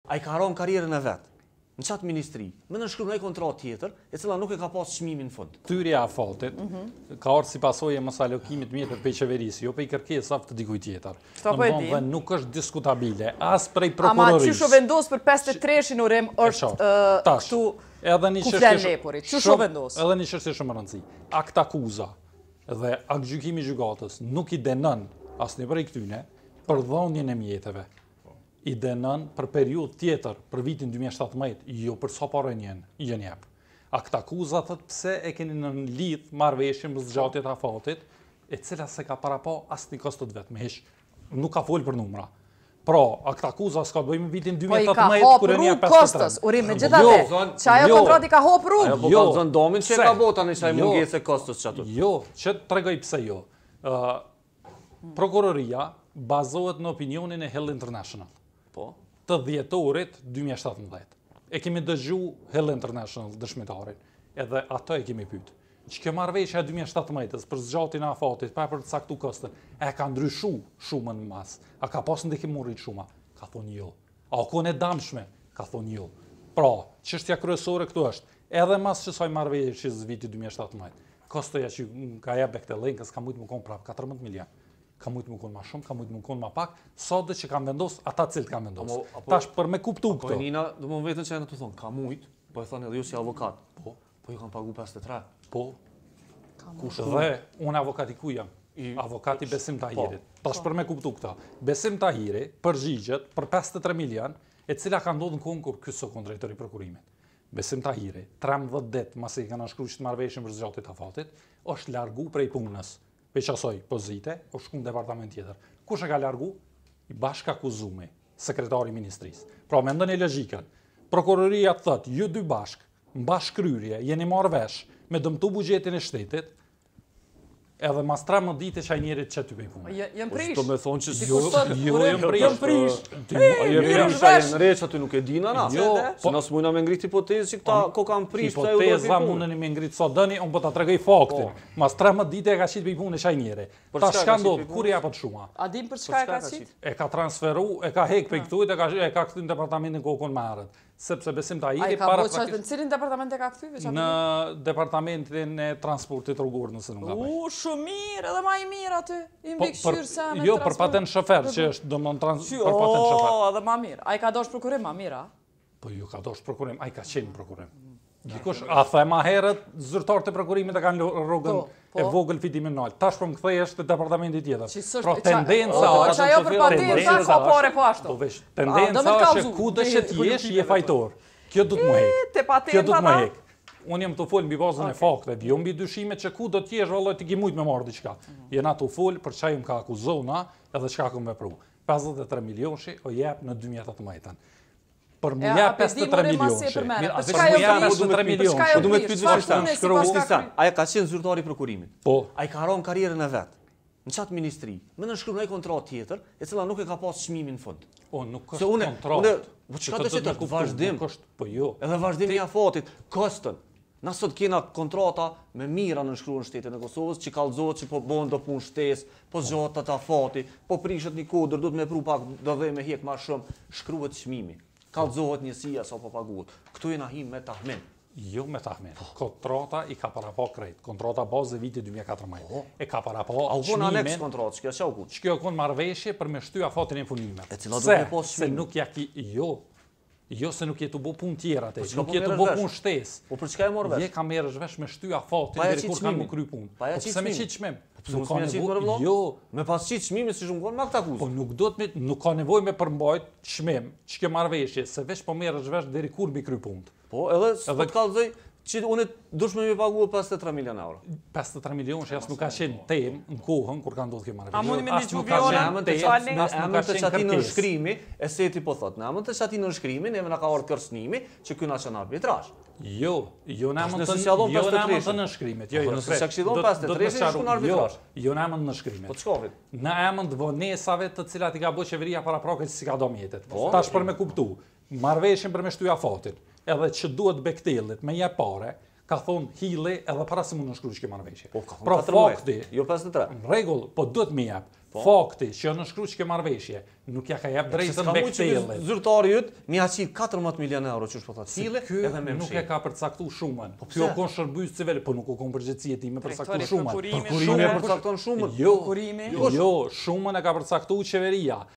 ai ka haron karrierën e vet. Në çat ministri, më nënshkruan një kontratë tjetër, e cila nuk e ka pas çmimin në fund. Thyrja e afatit ka ardhur si pasojë e mos alokimit mjetër pe qeverisë, jo pe kërkesa të dikujt tjetër. Domethënë nuk është diskutabile as prej prokurorisë. Ama çu vendos për 53-shin urim është këtu edhe një çështje. Çu vendos? Edhe një çështje shumë e rëndësishme. Akt akuza dhe akt gjykimi i gjykatës nuk i dënon asnjë prej këtyne për dhënien e mjeteve. I dënon për periudhë tjetër, për vitin 2017, jo për sa parë jeni jep. Akt akuza thot pse e keni në lidh marrëveshje me zgjatjet e afatit, e cila se ka parapo asnjë kosto të vetëm, hiç nuk ka fol për numra. Pra, akt akuza s'ka të bëjë me vitin 2018 kur jeni 53. Kostos, urim megjithatë. Që ajo kontrati ka hop rrugë. Ajo po ka zënë domin që ka bota në çaj mungesë kostos çatu. Jo, që tregoj pse jo. Prokuroria bazohet në opinionin e Hill International. Po. Të dhjetorit 2017. E kemi dëgju Hill International dëshmitarin, edhe ato e kemi pyet. Që kjo marrëveshja e 2017-s për zgjatjen e afatit, pa për të caktuar kostin, e ka ndryshu shumën në mas. A ka pas ndihmurit shuma? Ka thonë jo. A ka qenë dëmshme? Ka thonë jo. Pra, çështja kryesore këtu është, edhe mas kësaj marrëveshjes vitit 2017, kostoja që ka jep Bektellënkës ka mujt më kon prap 14 milion. Ka mujt më kon më shumë, ka mujt më kon më pak, sot që kanë vendos ata cilët kanë vendos. Tash për me kuptu këto. Po Nina, do më vetën që janë të thonë, ka mujt, po e thonë edhe ju si avokat. Po ju kanë pagu 53. Po. Dhe unë avokati ku jam? Avokati Besim Tahirit. Tash për me kuptu këta. Besim Tahiri përgjigjet për 53 milion, e cila ka ndodhur në kohën kur ky sokon drejtori i prokurimit. Besim Tahiri, 13 ditë masi kanë shkruar të marrëveshjen për zgjatjen e afatit, është largu prej punës. Veç asoj pozite, o shku në departament tjetër. Kush e ka largu? I bashkakuzuar, sekretari i ministrisë. Pra mendoni logjikën. Prokuroria thot, ju dy bashk, në bashkëkryrje, jeni marrë vesh me dëmtu buxhetin e shtetit, edhe mas 13 ditë që ai njerit që ty bëj punë. Jam prish. Do me thonë që jo jam prish. Jam prish aty nuk e dina na. Se na smujna me ngrit hipotezë që këta ko kanë prish pse u hipoteza mundeni me ngrit sa dëni, unë po ta tregoj faktin. Mas 13 ditë e ka qit bëj punë çaj njeri. Ta çka ndodh kur ja po të shuma. A dim për çka e ka qit? E ka transferu, e ka hek pe këtu, e ka kthy në departamentin kokën më herët. Sepse Besim Tahiri para në cilin departament e ka kthy veç aty? Në departamentin e transportit rrugor nëse nuk gaboj. Shumë mirë, edhe më i mirë aty. I mbikëqyr sa me. Jo, për patent shofer që është domon për patent shofer. Edhe më mirë. Ai ka dosh prokurim më mirë, a? Po jo ka dosh prokurim, ai ka qenë prokurim. Dikush a the më herët zyrtarët e prokurimit e kanë rrogën e vogël fitimin nalt. Tash po më kthehesh te departamenti tjetër. Pra tendenca është ajo për patentë ka pore po ashtu. Po vesh, tendenca është kudo që të jesh je fajtor. Kjo do të më hek. Kjo do të më hek. Unë jam të fol mbi bazën e fakteve, jo mbi dyshimet që ku do të jesh vallai ti ke mujt me marr diçka. Jena të fol për çfarë më ka akuzona edhe çka kam vepruar. 53 milionshi o jep në 2018-ën. Për më jap 53 milionë. Çka jo 53 milionë. Po duhet të pyet ai ka qenë zyrtari i prokurimit. Po. Ai ka haron karrierën e vet. Në çat ministri, më nënshkruan një kontratë tjetër, e cila nuk e ka pas çmimin në fund. O nuk është kontratë. Po çka do të thotë vazhdim? Po jo. Edhe vazhdimi i afatit, koston. Na sot kena kontrata me mira nënshkruan shtetin e Kosovës, që kallëzohet që po bën do punë shtesë, po zgjatet afati, po prishet një kodër, duhet me pru pak do dhe me hek më shumë, shkruhet çmimi. Kallëzohet njësia sa po paguhet. Këtu jena him me tahmin. Jo me tahmin. Kontrata i ka parapo krejt. Kontrata bazë viti 2014. E ka parapo çmimin. Aneks kontratë, çka çau ku? Ç'kjo kon marrëveshje për me shty afatin e punimeve. E cila do të pas se nuk ja ki jo se nuk je të bë punë tjera atë. Nuk je të bë punë shtesë. Po për çka e morr vesh? Je ka merresh vesh me shty afatin deri kur kanë kry punë. Po pse me çit çmim? Nuk ka nevojë. Jo, me pas çit çmimi si shumë me këtë akuzë. Po nuk ka nevojë me përmbajt çmim. Ç'ke marrëveshje se vesh po merresh vesh deri kur mbi kry punë. Po edhe po të kallëzoj që unë dush me paguar 53 milion euro. 53 milion që as nuk ka qenë temë në kohën kur ka ndodhur kjo marrëveshje. A mundi me diçka emën të çati në shkrimi, e seti po thot, në emën të çati në shkrimi, neve na ka ardhur kërcënimi që ky nacion arbitrazh. Jo në emën të nënshkrimit. Jo, nëse saksidon 53 shkon në arbitrazh. Jo në emën të nënshkrimit. Po ç'ka? Në emën të vonesave të cilat i ka bërë qeveria para prokës si ka do mjetet. Tash për me kuptu, marrëveshjen për me shtyja afatin, edhe që duhet Bektellit me jep pare, ka thonë Hilli edhe para se mund në shkruaj që marrëveshje. Pra fakti, jo 53. Në rregull, po duhet me jep. fakti që në shkruaj që marrëveshje, nuk ja ka jep drejtën Bektellit. Zyrtari yt më ia qit 14 milion euro që po thotë cile edhe me nuk e ka përcaktuar shumën. Kjo ka shërbyer civil, po nuk ka përgjegjësi e tij me përcaktuar shumën. Prokurimi e përcakton shumën. Jo, shumën e ka përcaktuar qeveria.